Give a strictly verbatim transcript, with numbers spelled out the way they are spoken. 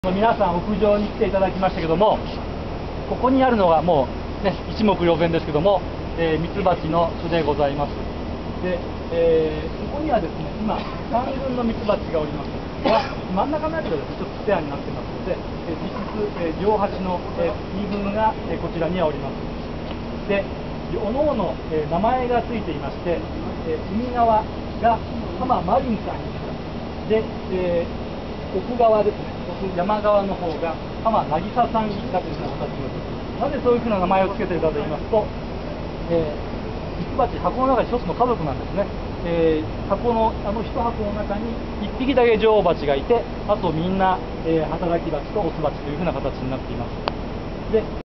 皆さん屋上に来ていただきましたけども、ここにあるのがもう、ね、一目瞭然ですけども、えー、ミツバチの巣でございます。で、えー、ここにはですね、今さん群のミツバチがおりますが、真ん中のあたりがですね、ちょっとスペアになってますので、えー、実質、えー、両端の、えー、に群が、えー、こちらにはおります。で、おのおの、えー、名前がついていまして、えー、海側が浜マリンさんで、えー奥側ですね、奥山側の方が浜渚さんだというふうな形になります。なぜそういうふうな名前を付けているかと言いますと、えー、ミツバチ、箱の中に一つの家族なんですね。えー、箱のあの一箱の中にいっぴきだけ女王蜂がいて、あとみんな、えー、働き蜂とオス蜂というふうな形になっています。で